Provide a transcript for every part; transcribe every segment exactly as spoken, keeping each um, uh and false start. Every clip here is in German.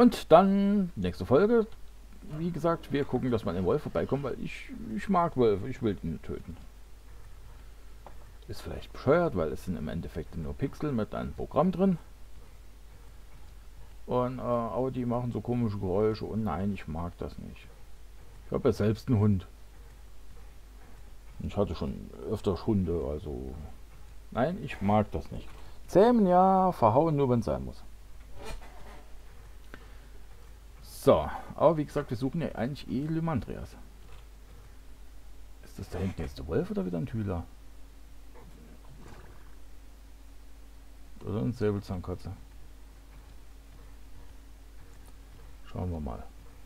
Und dann, nächste Folge, wie gesagt, wir gucken, dass man den Wolf vorbeikommt, weil ich, ich mag Wölfe, ich will ihn töten. Ist vielleicht bescheuert, weil es sind im Endeffekt nur Pixel mit einem Programm drin. Und, äh, aber die machen so komische Geräusche und nein, ich mag das nicht. Ich habe ja selbst einen Hund. Ich hatte schon öfter Hunde, also nein, ich mag das nicht. Zähmen ja, verhauen nur, wenn es sein muss. So, aber wie gesagt, wir suchen ja eigentlich eh Lymandrias. Ist das da hinten jetzt der Wolf oder wieder ein Hühler? Oder ein Säbelzahnkatze? Schauen wir mal.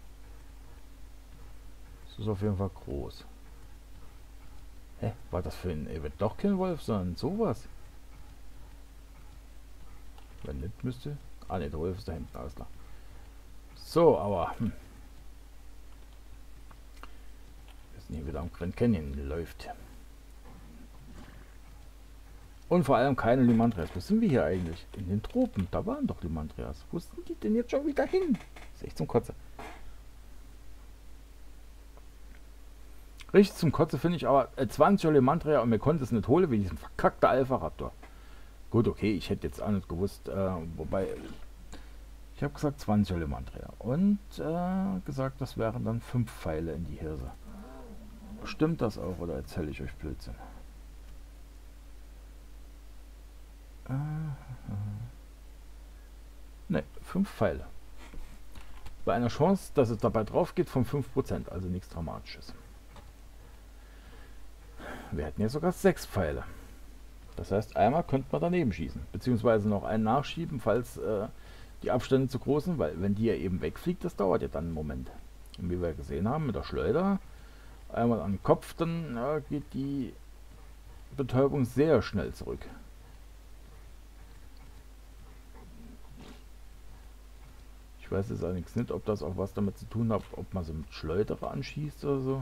Das ist auf jeden Fall groß. Hä? War das für ein Event doch kein Wolf, sondern sowas? Wenn nicht, müsste... Ah ne, der Wolf ist da hinten, alles klar. So, aber... Hm. Wir sind hier wieder am Grand Canyon läuft. Und vor allem keine Lymandrias. Wo sind wir hier eigentlich? In den Tropen. Da waren doch Lymandrias. Wo sind die denn jetzt schon wieder hin? Das ist echt zum Kotze. Richtig zum Kotze finde ich aber äh, zwanzig Lymandria und mir konnte es nicht holen wie diesen verkackten Alpha-Raptor. Gut, okay, ich hätte jetzt auch nicht gewusst, äh, wobei ich habe gesagt zwanzig Lymandria und äh, gesagt, das wären dann fünf Pfeile in die Hirse. Stimmt das auch oder erzähle ich euch Blödsinn? Äh, ne, fünf Pfeile. Bei einer Chance, dass es dabei drauf geht, von fünf Prozent, also nichts Dramatisches. Wir hätten ja sogar sechs Pfeile. Das heißt, einmal könnte man daneben schießen, beziehungsweise noch einen nachschieben, falls äh, die Abstände zu groß sind, weil wenn die ja eben wegfliegt, das dauert ja dann einen Moment. Und wie wir gesehen haben mit der Schleuder, einmal an den Kopf, dann äh, geht die Betäubung sehr schnell zurück. Ich weiß jetzt allerdings nicht, ob das auch was damit zu tun hat, ob man so mit Schleuderer anschießt oder so.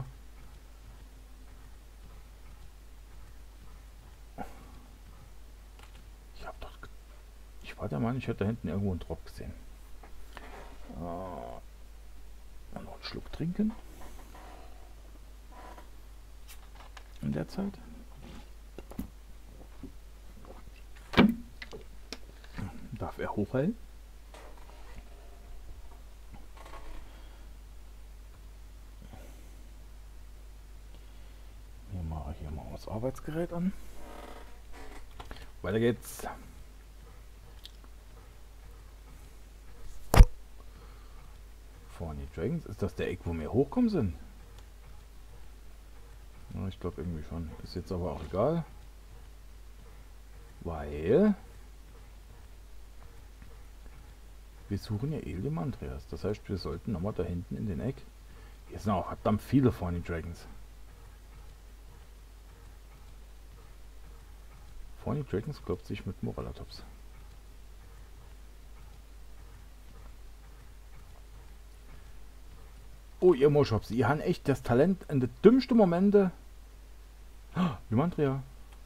Ich war der Meinung, ich hätte da hinten irgendwo einen Drop gesehen. Äh, noch einen Schluck trinken. In der Zeit. Darf er hochheilen? Hier mache ich hier mal das Arbeitsgerät an. Weiter geht's. Vorne Dragons. Ist das der Eck, wo wir hochkommen sind? Ja, ich glaube irgendwie schon. Ist jetzt aber auch egal. Weil wir suchen ja eh Lymandrias. Das heißt, wir sollten nochmal da hinten in den Eck. Hier sind auch verdammt viele vorne Dragons. Vorne Dragons klopft sich mit Morellatops. Oh, ihr Moschops, ihr habt echt das Talent in den dümmsten Momente. Oh, Lymandria.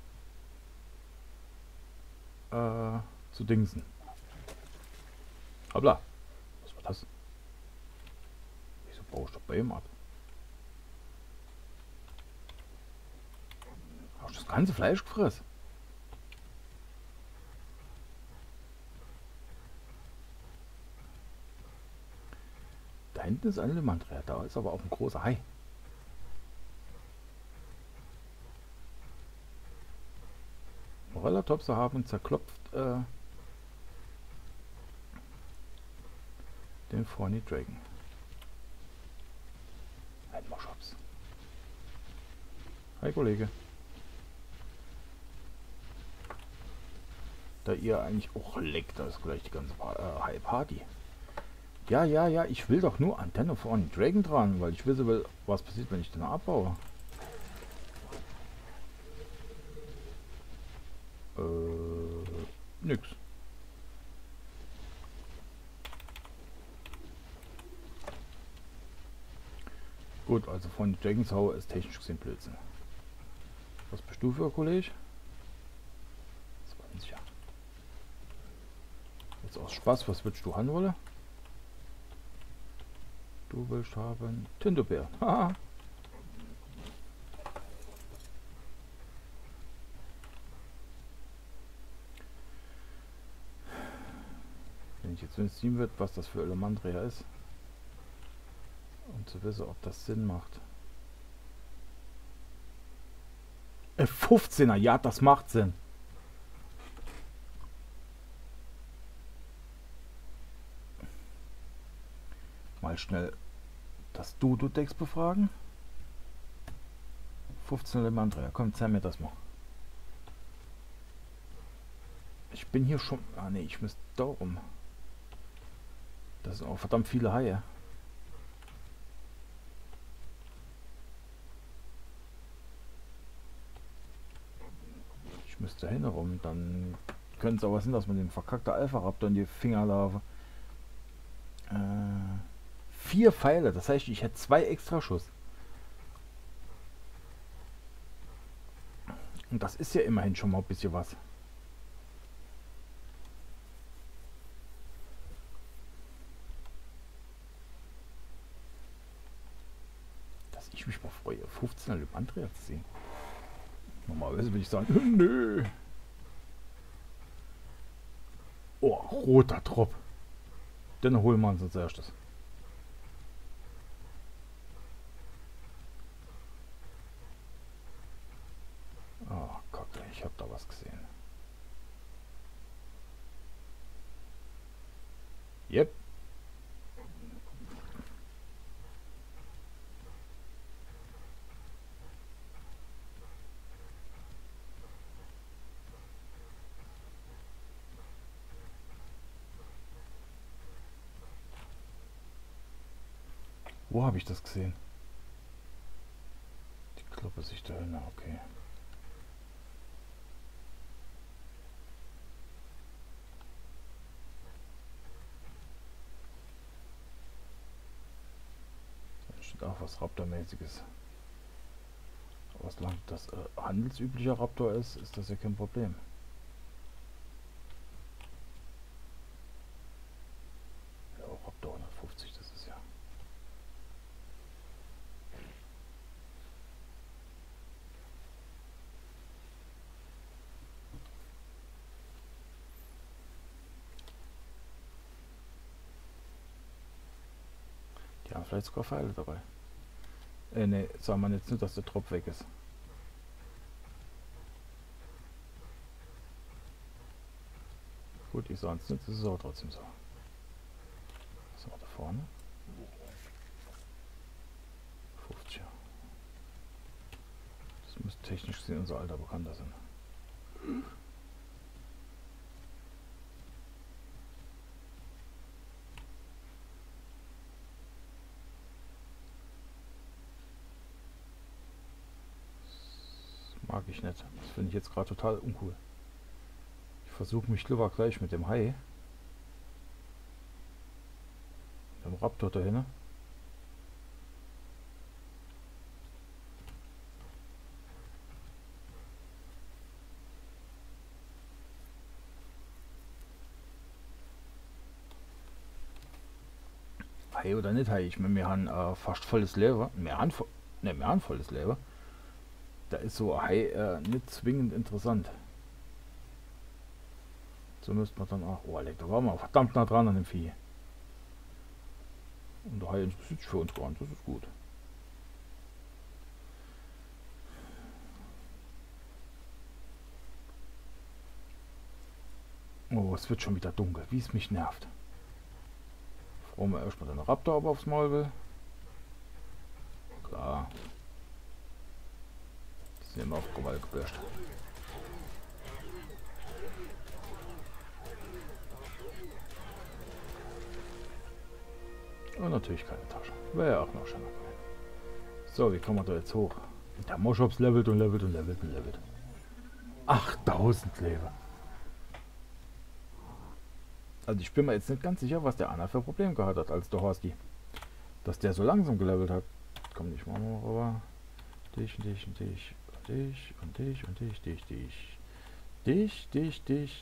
Äh, zu dingsen. Hoppla. Was war das? Wieso baue ich doch bei ihm ab? Hast du das ganze Fleisch gefressen? Da hinten ist ein Lymandria, da ist aber auch ein großer Hai. Morellatopse haben zerklopft äh, den Forny Dragon. Ein Moschops. Hi Kollege. Da ihr eigentlich auch leckt, da ist gleich die ganze äh, High Party. Ja, ja, ja, ich will doch nur Antenne vorne Dragon dran, weil ich wissen will, was passiert, wenn ich den abbaue. Äh, nix. Gut, also von Dragons Hau ist technisch gesehen Blödsinn. Was bist du für ein Kollege? zwanzig. Jetzt aus Spaß, was würdest du haben wollen? Du willst haben Tindobeer. Haha. Wenn ich jetzt wissen wird, was das für Elemandria ist, um zu wissen, ob das Sinn macht. F fünfzehner, ja, das macht Sinn. Mal schnell das Dudodex befragen. fünfzehn Elemandria, komm, zeig mir das mal. Ich bin hier schon... Ah ne, ich müsste da rum. Das sind auch verdammt viele Haie. Ich müsste hin rum, dann könnte es aber sein, dass man den verkackten Alpha-Raptor in die Finger laufe. Äh, vier Pfeile, das heißt, ich hätte zwei extra Schuss. Und das ist ja immerhin schon mal ein bisschen was. Dass ich mich mal freue, fünfzehn Elemandria zu sehen. Normalerweise würde ich sagen, nö. Oh, roter Trop. Den holen wir uns als erstes. Oh, Kacke, ich habe da was gesehen. Yep. Wo habe ich das gesehen? Die Kloppe sich da hin, okay. Da steht auch was Raptor-mäßiges. Aber solange das äh, handelsüblicher Raptor ist, ist das ja kein Problem. Ja, Raptor hundertfünfzig, das ist ja... Die haben vielleicht sogar Pfeile dabei. Äh, ne, sagen wir jetzt nicht, dass der Tropf weg ist. Gut, ich sage es nicht, das ist auch trotzdem so. Was haben wir da vorne? fünfzig. Das müsste technisch gesehen unser alter Bekannter sein. Mag ich nicht. Das finde ich jetzt gerade total uncool. Ich versuche mich lieber gleich mit dem Hai. Dem Raptor dahin. Hai oder nicht Hai? Ich meine, wir haben äh, fast volles Leben. Wir haben, ne, wir haben volles Leben. Da ist so Hai äh, nicht zwingend interessant. So müsste man dann auch... Oh, leck, da waren wir verdammt nah dran an dem Vieh. Und der Hai interessiert sich für uns gar nicht, das ist gut. Oh, es wird schon wieder dunkel, wie es mich nervt. Freuen wir erstmal den Raptor aber aufs Maul will. Klar. Die sind immer auf Krawall gebürscht. Und natürlich keine Tasche. Wäre ja auch noch schöner gewesen. So, wie kommen wir da jetzt hoch? Der Moschops levelt und levelt und levelt und levelt. achttausend Leben. Also ich bin mir jetzt nicht ganz sicher, was der Anna für Probleme gehabt hat, als der Horsti. Dass der so langsam gelevelt hat. Komm, ich mach mal rüber. Dich und dich und dich und dich und dich und dich, dich, dich. Dich, dich, dich.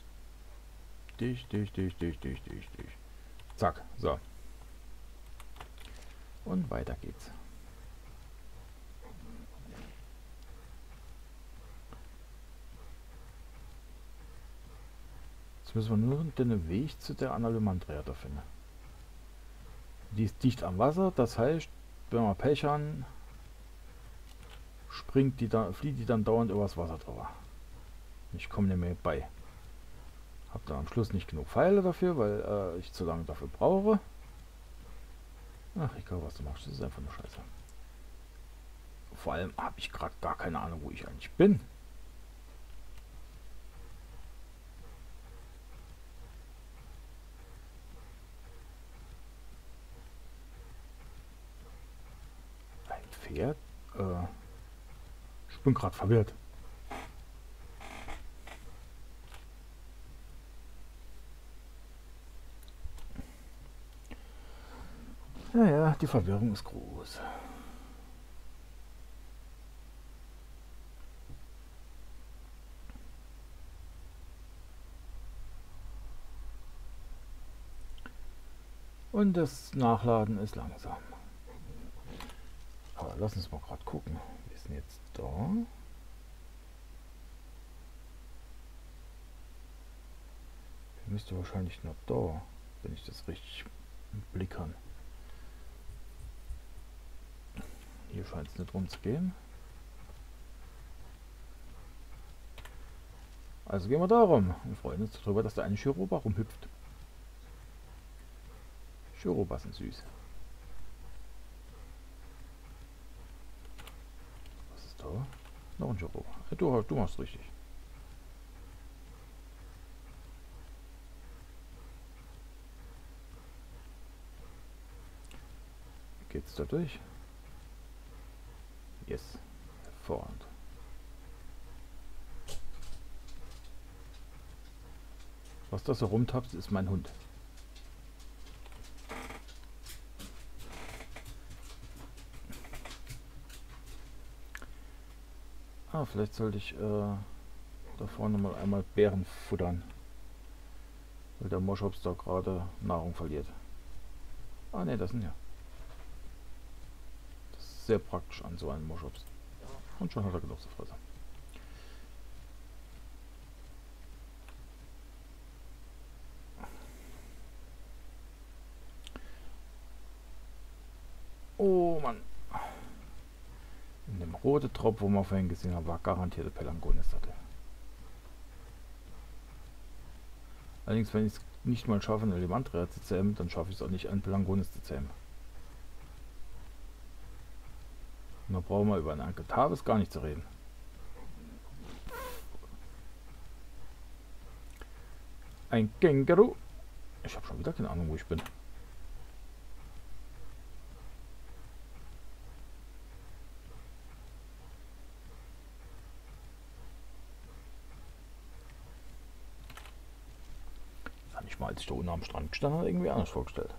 Dich, dich, dich, dich, dich, dich, dich. Zack, so. Und weiter geht's. Jetzt müssen wir nur den Weg zu der Analymandria da finden. Die ist dicht am Wasser, das heißt, wenn wir Pech haben, springt die da, fliegt die dann dauernd übers Wasser drüber. Ich komme nicht mehr bei. Hab dann am Schluss nicht genug Pfeile dafür, weil äh, ich zu lange dafür brauche. Ach, egal was du machst, das ist einfach nur Scheiße. Vor allem habe ich gerade gar keine Ahnung, wo ich eigentlich bin. Ein Pferd? Äh, ich bin gerade verwirrt. Naja, die Verwirrung ist groß. Und das Nachladen ist langsam. Aber lass uns mal gerade gucken. Wir sind jetzt da. Wir müsste wahrscheinlich noch da, wenn ich das richtig im Blick habe. Hier scheint es nicht rumzugehen. Also gehen wir da rum und freuen uns darüber, dass da eine Chiroba rumhüpft. Chirobas sind süß. Was ist da? Noch ein Chiroba. Du, du machst richtig. Geht's da durch? Yes. Hervorragend. Was das so rumtapst, ist mein Hund. Ah, vielleicht sollte ich äh, da vorne mal einmal Beeren futtern. Weil der Moschops da gerade Nahrung verliert. Ah ne, das sind ja. Das ist sehr praktisch an so einem Moschops. Und schon hat er genug zu fressen. Oh Mann. In dem roten Tropf, wo wir vorhin gesehen haben, war garantierte Pelargonis-Sattel. Allerdings, wenn ich es nicht mal schaffe, eine Levantria zu zähmen, dann schaffe ich es auch nicht, einen Pelargonis zu zähmen. Und da brauchen wir über einen Anketavis gar nicht zu reden. Ein Känguru. Ich habe schon wieder keine Ahnung, wo ich bin. Ich mal, als ich da unten am Strand gestanden habe, irgendwie anders vorgestellt.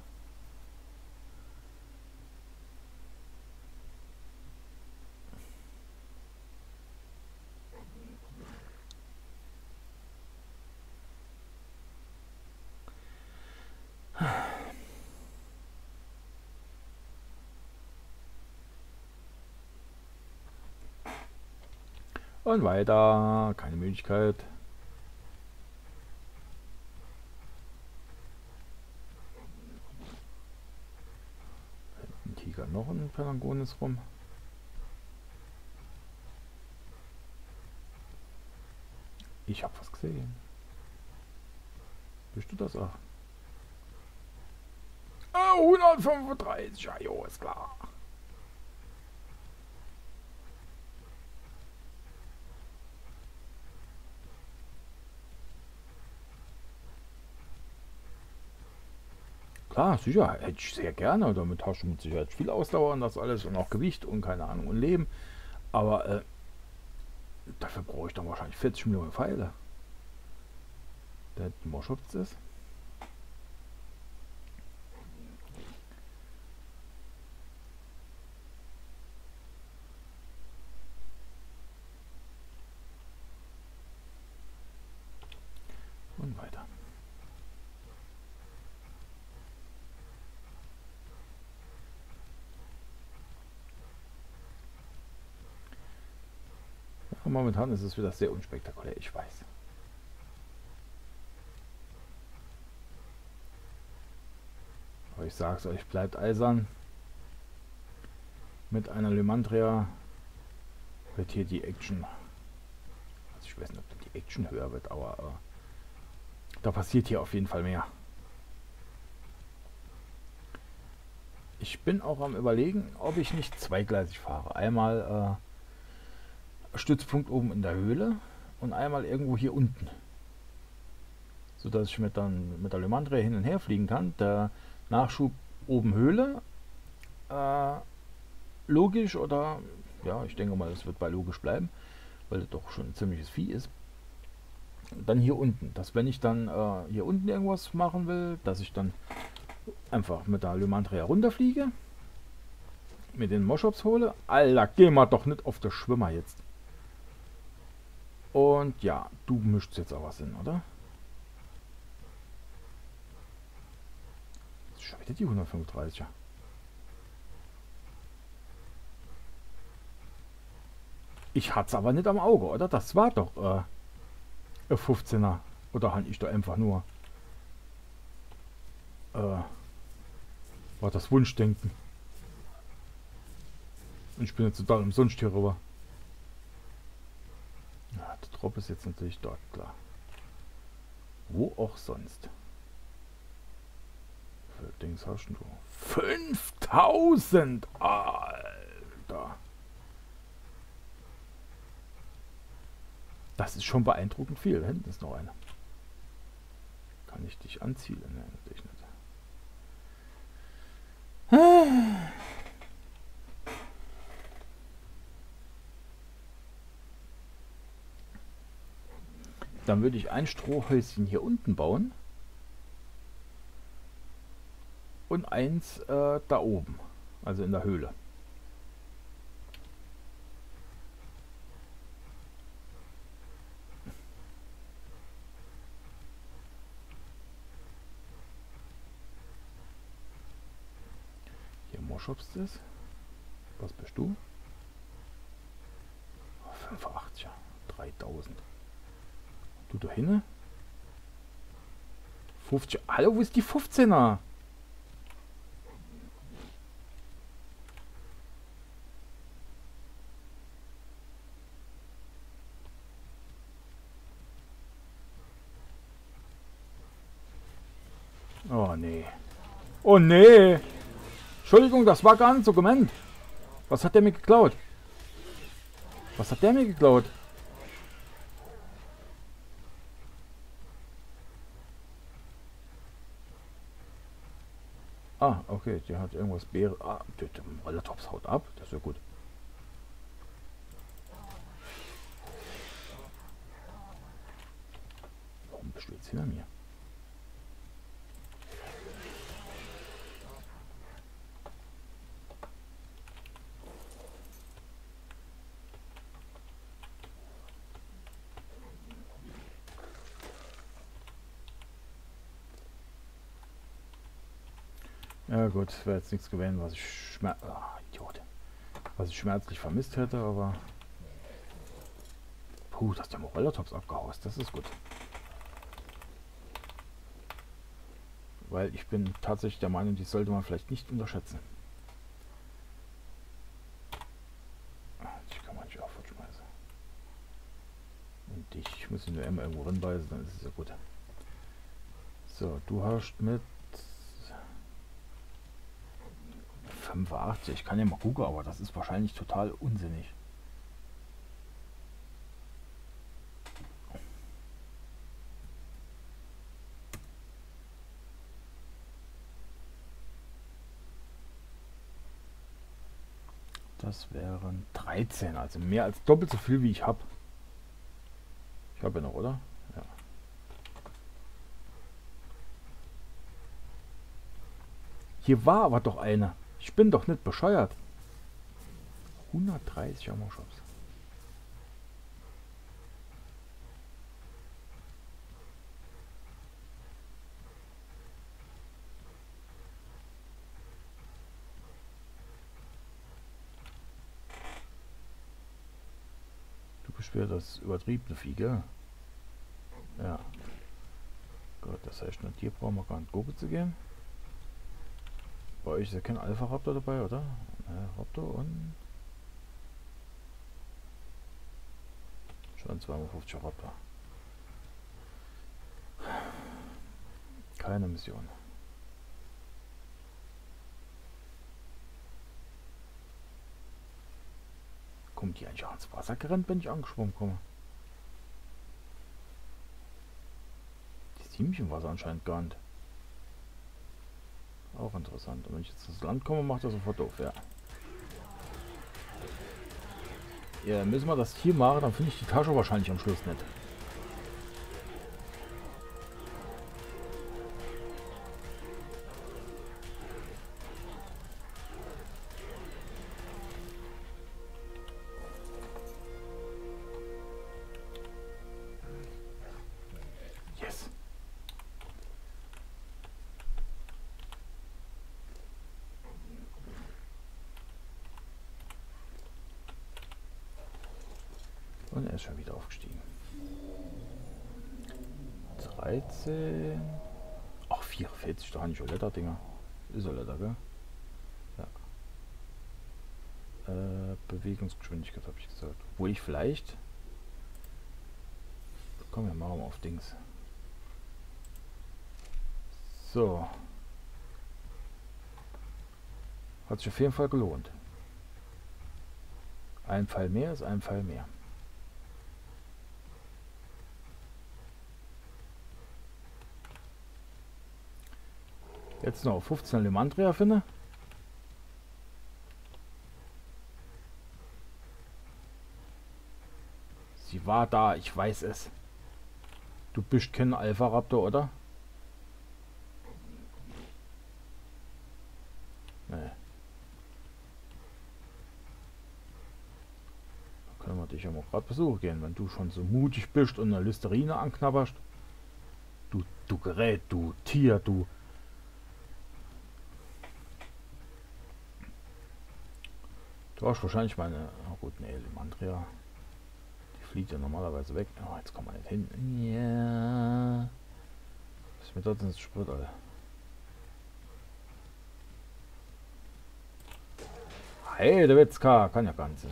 Und weiter, keine Müdigkeit. Ein Tiger, noch ein Pelargonis rum. Ich habe was gesehen. Bist du das auch? Ah, hundertfünfunddreißig, ja, jo, ist klar. Klar, sicher, hätte ich sehr gerne. Damit hast du mit Sicherheit viel Ausdauer und das alles und auch Gewicht und keine Ahnung und Leben. Aber äh, dafür brauche ich dann wahrscheinlich vierzig Millionen Pfeile. Der Moschops ist. Und weiter. Und momentan ist es wieder sehr unspektakulär, ich weiß. Aber ich sag's euch, bleibt eisern. Mit einer Lymandria wird hier die Action, also ich weiß nicht, ob die Action höher wird, aber äh, da passiert hier auf jeden Fall mehr. Ich bin auch am Überlegen, ob ich nicht zweigleisig fahre. Einmal äh, Stützpunkt oben in der Höhle und einmal irgendwo hier unten. So dass ich mit, dann, mit der Lymandria hin und her fliegen kann. Der Nachschub oben Höhle. Äh, logisch oder, ja, ich denke mal, das wird bei logisch bleiben, weil das doch schon ein ziemliches Vieh ist. Und dann hier unten, dass wenn ich dann äh, hier unten irgendwas machen will, dass ich dann einfach mit der Lymandria runterfliege, mit den Moschops hole. Alter, geh mal doch nicht auf der Schwimmer jetzt. Und ja, du mischst jetzt auch was hin, oder? Das ist schon wieder die hundertfünfunddreißiger. Ich hatte es aber nicht am Auge, oder? Das war doch äh, ein fünfzehner. Oder habe ich da einfach nur äh, war das Wunschdenken. Und ich bin jetzt total umsonst hier rüber. Ja, der Drop ist jetzt natürlich dort, klar. Wo auch sonst. Für Dings hast du fünftausend! Alter! Das ist schon beeindruckend viel. Da hinten ist noch eine. Kann ich dich anzielen? Nein, natürlich nicht. Dann würde ich ein Strohhäuschen hier unten bauen. Und eins äh, da oben. Also in der Höhle. Hier Moschops das. Was bist du? fünfundachtziger. dreitausend. Du da hinne? fünfzig. Hallo, wo ist die fünfzehner? Oh nee. Oh nee. Entschuldigung, das war gar nicht so gemeint. Was hat der mir geklaut? Was hat der mir geklaut? Ah, okay, der hat irgendwas Beere. Ah, der, der Rollertops haut ab. Das ist ja gut. Warum bist du jetzt hinter mir? Ja gut, wäre jetzt nichts gewesen, was ich schmer ah, Idiot. Was ich schmerzlich vermisst hätte, aber puh, dass der Morellertops abgehaust, das ist gut. Weil ich bin tatsächlich der Meinung, die sollte man vielleicht nicht unterschätzen. Ich kann man nicht auch fortschmeißen. Und ich muss ihn nur immer irgendwo ranbeißen, dann ist es ja gut. So, du hast mit fünfundachtzig. Ich kann ja mal gucken, aber das ist wahrscheinlich total unsinnig. Das wären dreizehn, also mehr als doppelt so viel wie ich habe. Ich habe ja noch, oder? Ja. Hier war aber doch eine. Ich bin doch nicht bescheuert. hundertdreißig Moschops. beschwert das übertriebene Vieh, gell? Ja. Gut, das heißt, nur hier brauchen wir gar nicht gucken zu gehen. Bei euch ist ja kein Alpha-Raptor dabei, oder? Ja, Raptor und... schon zweihundertfünfzig Raptor. Keine Mission. Kommt die eigentlich auch ins Wasser gerannt, wenn ich angeschwommen komme? Die sieht mich im Wasser anscheinend gar nicht. Auch interessant. Und wenn ich jetzt ins Land komme, macht er sofort doof, ja. Ja, müssen wir das hier machen, dann finde ich die Tasche wahrscheinlich am Schluss nicht. Yes. Und er ist schon wieder aufgestiegen. dreizehn. Ach, vierundvierzig, da habe ich schon Letter-Dinger. Ist ja Letter, gell? Ja. Äh, Bewegungsgeschwindigkeit habe ich gesagt. Wo ich vielleicht... Komm, wir machen mal auf Dings. So. Hat sich auf jeden Fall gelohnt. Ein Pfeil mehr ist ein Pfeil mehr. Jetzt noch fünfzehn Limandria finde. Sie war da, ich weiß es. Du bist kein Alpha-Raptor, oder? Nee. Da können wir dich ja mal gerade besuchen gehen, wenn du schon so mutig bist und eine Listerine anknabberst. Du, du Gerät, du Tier, du... Du hast wahrscheinlich meine... Oh gut, nee, Limandria. Die fliegt ja normalerweise weg. Oh, jetzt kommen wir nicht hin. Ja. Was ist mir dort ins Sprit, Alter? Hey, der Witzka. Kann ja gar nicht sein.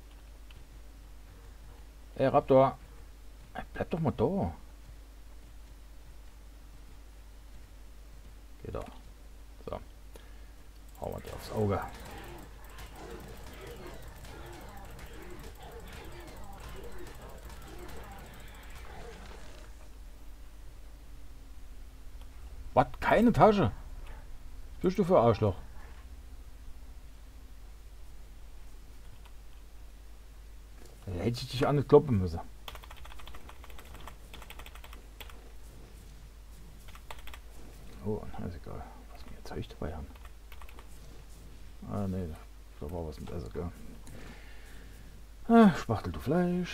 Hey, Raptor. Hey, bleib doch mal da. Geht doch. So. Hauen wir dir aufs Auge. Was? Keine Tasche? Was bist du für Arschloch? Da hätte ich dich an nicht kloppen müssen. Oh, na ist egal. Was wir jetzt Zeug dabei haben. Ah, ne, da war was mit Essen, gell? Ah, Spachtel, du Fleisch.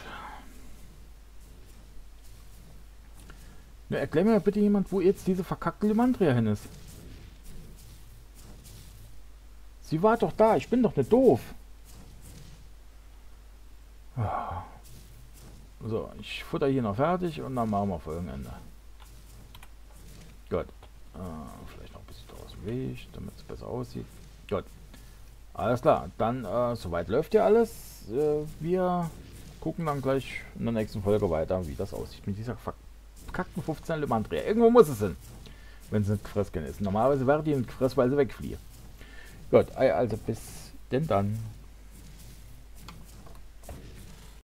Ja, erklär mir bitte jemand, wo jetzt diese verkackte Limandria hin ist. Sie war doch da, ich bin doch nicht doof. So, ich futter hier noch fertig und dann machen wir Folgenende. Gut. Äh, vielleicht noch ein bisschen aus dem Weg, damit es besser aussieht. Gut. Alles klar, dann äh, soweit läuft ja alles. Äh, wir gucken dann gleich in der nächsten Folge weiter, wie das aussieht mit dieser verkackten fünfzehn Limandria. Irgendwo muss es hin, wenn es nicht gefressen ist. Normalerweise wäre die nicht gefressen, weil sie wegfliehen. Gut, also bis denn dann.